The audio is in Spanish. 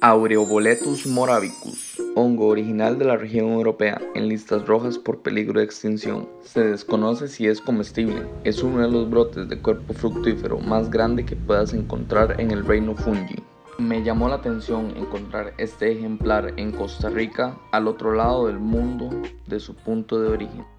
Aureoboletus moravicus, hongo original de la región europea, en listas rojas por peligro de extinción. Se desconoce si es comestible. Es uno de los brotes de cuerpo fructífero más grande que puedas encontrar en el reino fungi. Me llamó la atención encontrar este ejemplar en Costa Rica, al otro lado del mundo de su punto de origen.